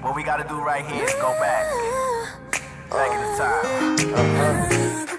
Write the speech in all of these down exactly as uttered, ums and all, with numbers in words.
What we gotta do right here is go back. Back in the time. Uh-huh.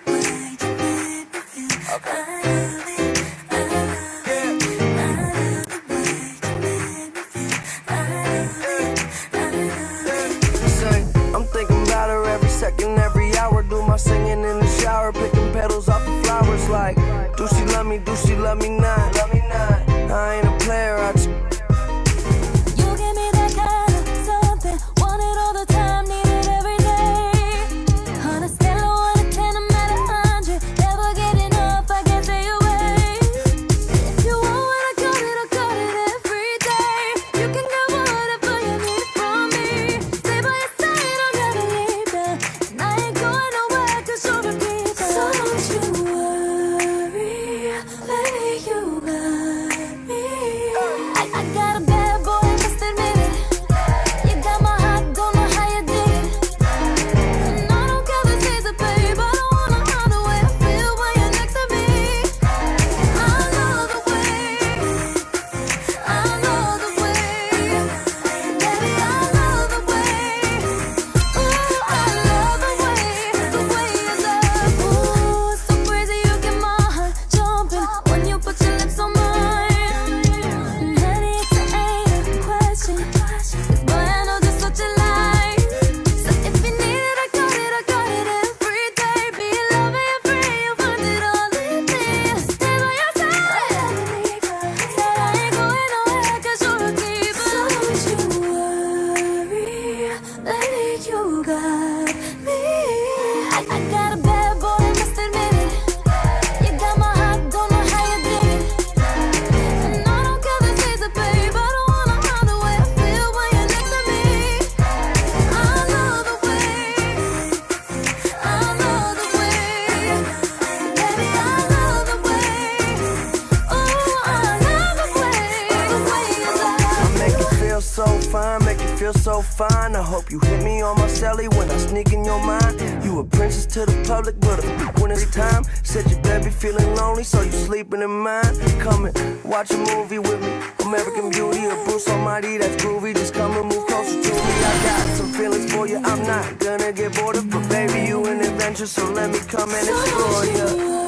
Second every hour, do my singing in the shower, picking petals off the flowers. Like, do she love me? Do she love me not? Love me not. I ain't a player. I just you give me that kind of something, want it all the time, need it every day. On a scale of one to ten, I'm at a hundred, never get enough, I can't stay away. If you want what I got it, I got it every day. You can get whatever you need from me. Stay by your side, I'll never leave you. I ain't going nowhere, cause you're a keeper. So don't you worry, baby, you got me. I, I got a bad boy, must admit it. You got my heart, don't know how you did it. And I don't care this is a babe, I don't wanna hide the way I feel when you're next to me. I love the way, I love the way, baby, I love the way. Ooh, I love the way, the way you love. Ooh, it's so crazy, you get my heart jumping when you put your lips on mine. And honey, it's an ain't a question, cause boy, I know just what you like. So if you need it, I got it, I got it every day. Be loving and free, you'll find it all in me. Stay by your side, said I ain't going nowhere, cause you're a keeper. So don't you worry, baby, you got me. I, I got a bad boy, must admit it. You got my heart, don't know how you did it. And I don't care this is a babe, I don't wanna hide the way I feel when you're next to me. I love the way, I love the way, baby, I love the way. Ooh, I love the way, the way you love. make it feel so fine, make it feel so fine. I hope you hit me on my celly when I sneak in your mind. You a princess to the public, but a when it's time. Said you better be feeling lonely, so you sleeping in mine. Come and watch a movie with me, American Beauty or Bruce Almighty, that's groovy. Just come and move closer to me. I got some feelings for you, I'm not gonna get bored of. But baby, you an adventure, so let me come and explore you.